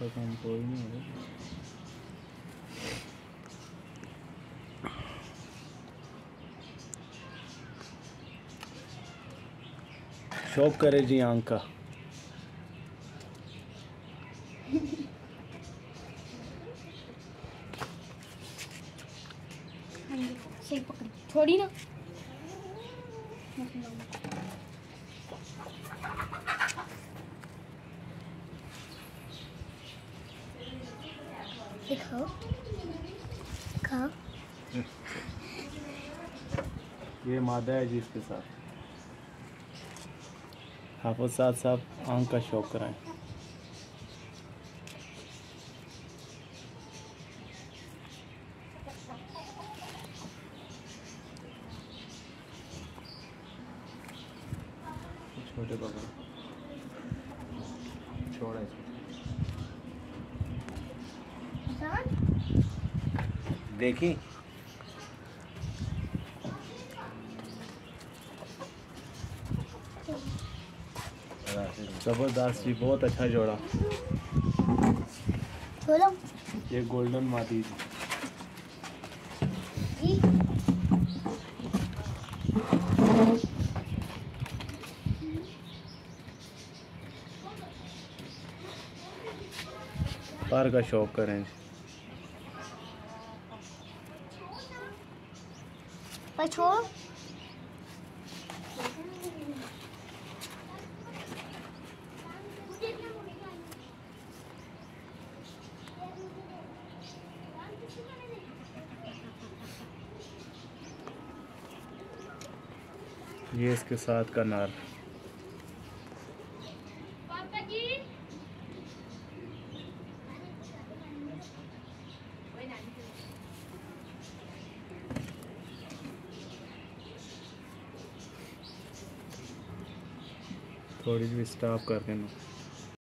का काम कोई नहीं है। शौक करे जी आंख का। सही पकड़ी थोड़ी ना। दिखाओ दिखाओ। ये मादा है जी इसके साथ। हाफिज साहब आंख का शौक कराएं। छोटे पकड़ छोड़ा इसको। देखी जबरदस्त जी, बहुत अच्छा जोड़ा। ये गोल्डन मादी जी। पर का शौक करें। छोड़ ये इसके साथ का नार। थोड़ी सी स्टॉप कर देना।